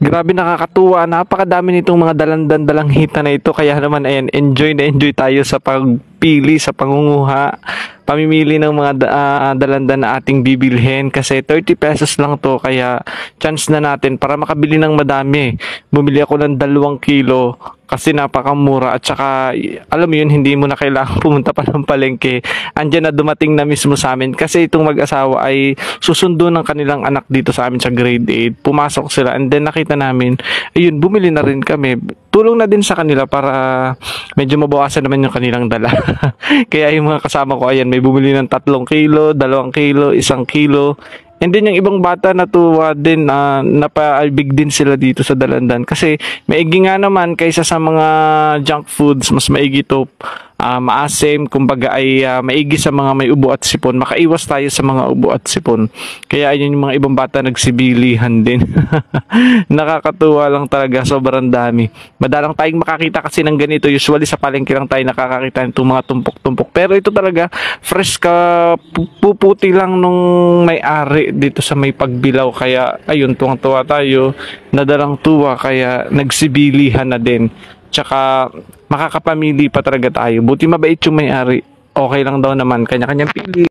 Grabe nakakatuwa, napakadami nitong mga dalandan-dalanghita na ito. Kaya naman ayan, enjoy na enjoy tayo sa pagpili, sa pangunguha, pamimili ng mga dalandan na ating bibilhin. Kasi 30 pesos lang to, kaya chance na natin para makabili ng madami. Bumili ako ng 2 kilo kasi napakamura at saka alam mo yun, hindi mo na kailangan pumunta pa ng palengke. Andiyan na dumating na mismo sa amin kasi itong mag-asawa ay susundo ng kanilang anak dito sa amin sa grade 8. Pumasok sila and then nakita namin, ayun, bumili na rin kami. Tulong na din sa kanila para medyo mabawasan naman yung kanilang dala. Kaya yung mga kasama ko, ayan, may bumili ng 3 kilo, 2 kilo, 1 kilo. And then yung ibang bata natuwa din, napaibig din sila dito sa dalandan. Kasi maigi nga naman kaysa sa mga junk foods, mas maigi to, maasim, kumbaga ay maigi sa mga may ubo at sipon. Makaiwas tayo sa mga ubo at sipon. Kaya ayun yung mga ibang bata nagsibilihan din. Nakakatuwa lang talaga, sobrang dami. Madalang tayong makakita kasi ng ganito. Usually sa palengke lang tayo nakakakita nitong mga tumpok-tumpok. Pero ito talaga, fresh ka, puputi lang nung may-ari dito sa may pagbilaw. Kaya ayun, tuwang-tuwa tayo, nadalang tuwa, kaya nagsibilihan na din. Tsaka makakapamili pa talaga tayo. Buti mabait yung may-ari. Okay lang daw naman, kanya-kanyang pili.